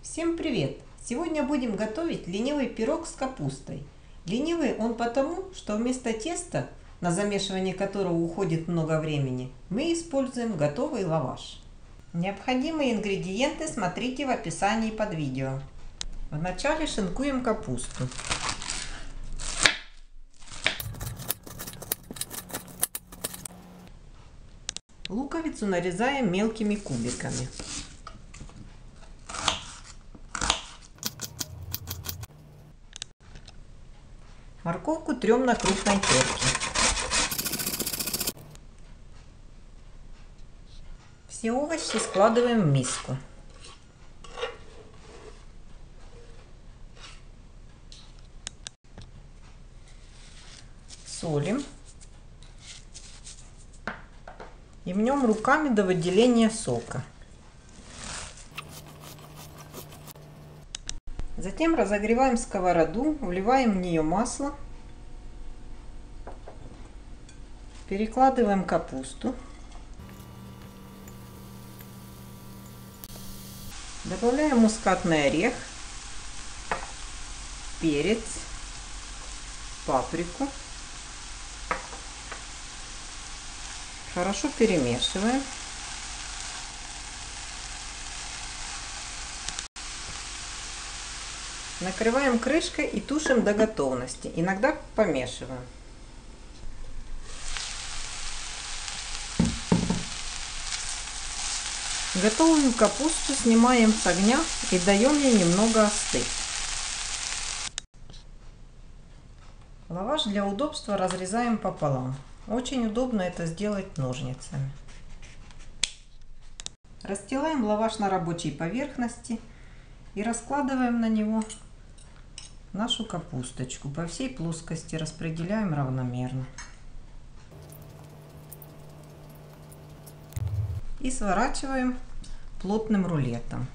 Всем привет! Сегодня будем готовить ленивый пирог с капустой. Ленивый он потому, что вместо теста, на замешивание которого уходит много времени, мы используем готовый лаваш. Необходимые ингредиенты смотрите в описании под видео. Вначале шинкуем капусту. Луковицу нарезаем мелкими кубиками. Морковку трем на крупной терке. Все овощи складываем в миску. Солим. И мнем руками до выделения сока. Затем разогреваем сковороду, вливаем в нее масло, перекладываем капусту, добавляем мускатный орех, перец, паприку. Хорошо перемешиваем. Накрываем крышкой и тушим до готовности. Иногда помешиваем. Готовую капусту снимаем с огня и даем ей немного остыть. Лаваш для удобства разрезаем пополам. Очень удобно это сделать ножницами. Расстилаем лаваш на рабочей поверхности и раскладываем на него нашу капусточку. По всей плоскости распределяем равномерно. И сворачиваем плотным рулетом.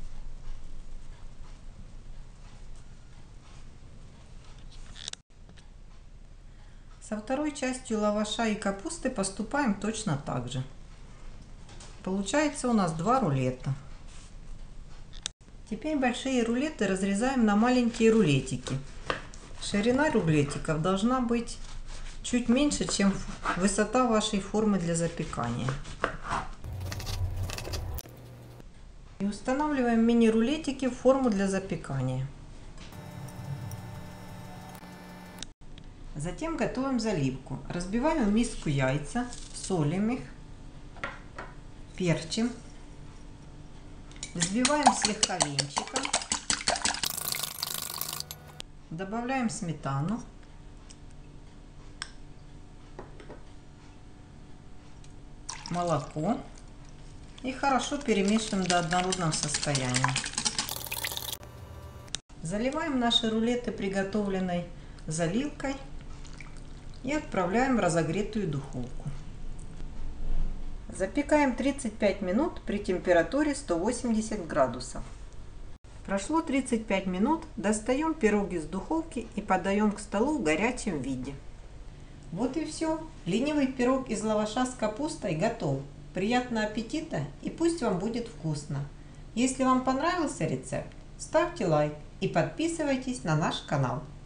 Со второй частью лаваша и капусты поступаем точно так же. Получается у нас два рулета. Теперь большие рулеты разрезаем на маленькие рулетики. Ширина рулетиков должна быть чуть меньше, чем высота вашей формы для запекания. И устанавливаем мини-рулетики в форму для запекания. Затем готовим заливку. Разбиваем в миску яйца, солим их, перчим. Взбиваем слегка венчиком. Добавляем сметану. Молоко. И хорошо перемешиваем до однородного состояния. Заливаем наши рулеты приготовленной заливкой и отправляем в разогретую духовку. Запекаем 35 минут при температуре 180 градусов. Прошло 35 минут, достаем пирог из духовки и подаем к столу в горячем виде. Вот и все. Ленивый пирог из лаваша с капустой готов. Приятного аппетита и пусть вам будет вкусно. Если вам понравился рецепт, ставьте лайк и подписывайтесь на наш канал.